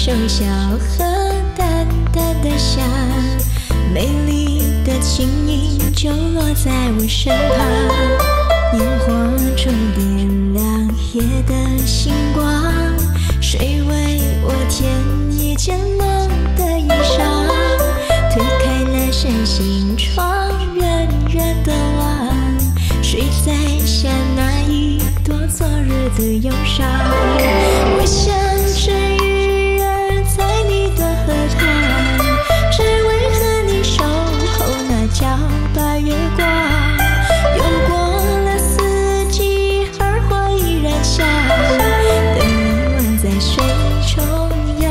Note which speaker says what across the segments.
Speaker 1: 手小河淡淡的香，美丽的轻音就落在我身旁，萤火虫点亮夜的星光，谁为我添一件梦的衣裳？推开了扇心窗，远远的望，谁在下那一朵昨日的忧伤？我像只鱼儿在你的河塘，只为和你守候那皎白月光。又过了四季，而火依然香，等你吻在水中央。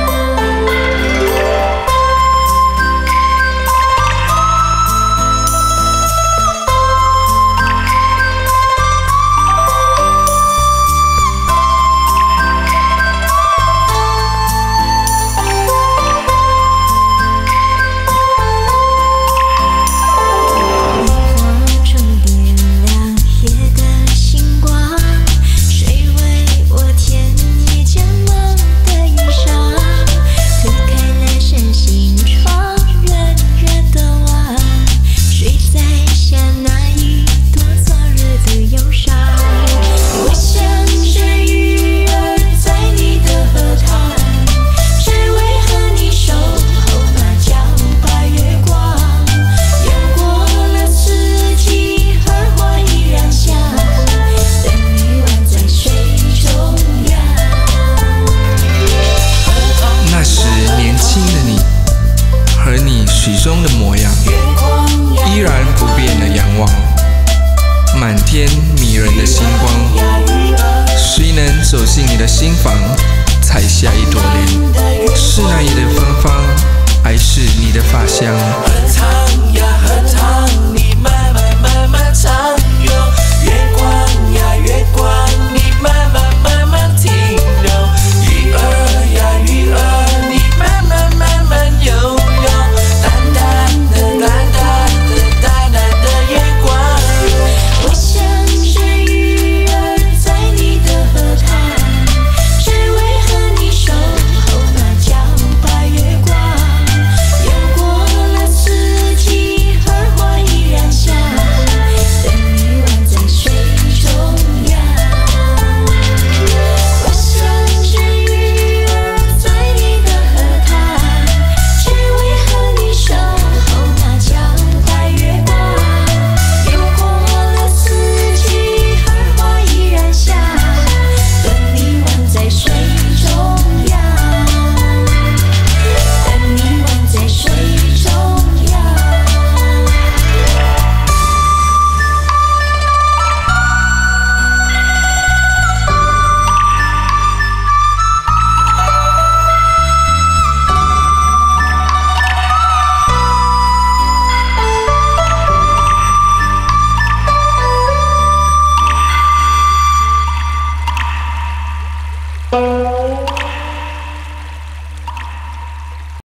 Speaker 2: 许中的模样，依然不变的仰望，满天迷人的星光。谁能走进你的心房，采下一朵莲？是那夜的芬芳，还是你的发香？